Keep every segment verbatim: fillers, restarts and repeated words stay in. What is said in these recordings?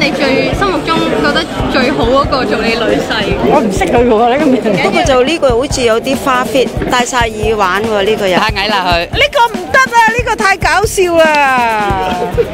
你最心目中覺得最好嗰個做你女婿？ 我唔識佢喎，呢個名。 不過就呢個好似有啲花 fit， 戴晒耳環喎呢個人。 太矮啦佢。 呢個唔得啊！呢個太搞笑啦。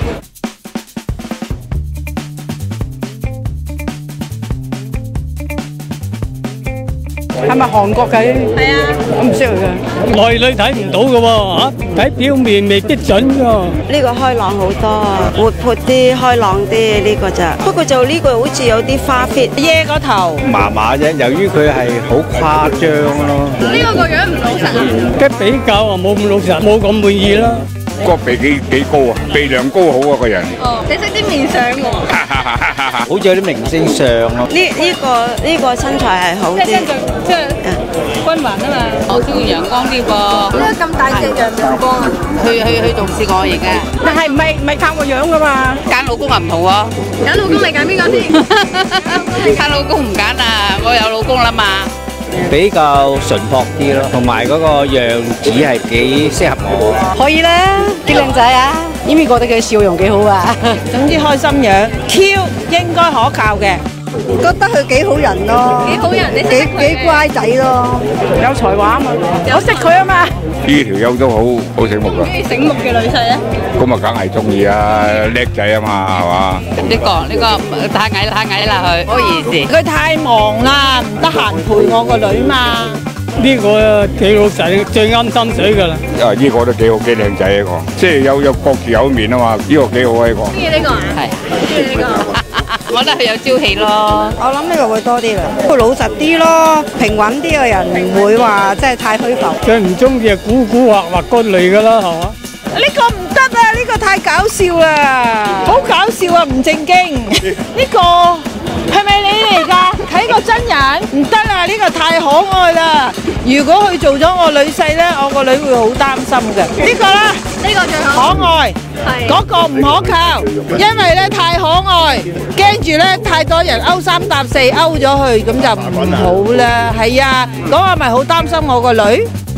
係咪韓國嘅？ 係啊， 我唔識佢嘅。 內裏睇唔到嘅喎，嚇睇表面未必準㗎。 呢個開朗好多啊，活潑啲、開朗啲呢個咋。不過就呢個好似有啲花 fit， 耶個頭。 麻麻啫，由於佢係好誇張咯。 呢個個樣唔老實啊！ 一比較啊，冇咁老實，冇咁滿意啦。 個鼻幾幾高啊，鼻梁高好啊個人。 哦，你識啲面相喎。 好似有啲明星相咯。 呢呢個呢個身材係好啲， 即係均勻啊嘛。 我中意陽光啲噃。 點解咁大隻陽光啊？ 去去去重視我型嘅。 但係唔係唔係靠個樣噶嘛？ 揀老公啊唔同喎。 揀老公你揀邊個先？ 揀老公唔揀啊，我有老公啦嘛。 比較純樸啲咯，同埋嗰個樣子係幾適合我。 可以啦，幾靚仔啊！因為覺得佢笑容幾好啊。總之開心樣 ，Q 應該可靠嘅。 覺得佢幾好人咯， 幾好人，你識幾佢嘅幾乖仔咯。 有才華啊嘛，我識佢啊嘛。 呢條友都好好醒目噶， 中意醒目嘅女婿咧？ 咁啊梗係中意啊，叻仔啊嘛，係嘛？ 呢個呢個太矮太矮啦佢，唔好意思。 佢太忙啦，唔得閒陪我個女嘛。 呢個幾老實，最啱心水㗎啦。 啊呢個都幾好，幾靚仔一個，即係有有各自有面啊嘛，呢個幾好啊呢個。 中意呢個啊？ 係。 中意呢個。 我覺得佢有朝氣咯。 我諗呢個會多啲啦，會老實啲咯，平穩啲嘅人唔會話即係太虛浮。 最唔中意係古古惑惑嗰類㗎啦，係嘛？ 呢個唔得啊！呢個太搞笑啦，好搞笑啊！唔正經。呢個係咪你嚟㗎？睇個真人唔得啦！呢個太可愛啦。如果佢做咗我女婿咧，我個女會好擔心嘅。呢個啦， 呢個最好。 可愛。 係。 嗰個唔可靠，因為咧太可愛，驚住咧太多人勾三搭四勾咗佢，咁就唔好啦。係啊，嗰個咪好擔心我個女。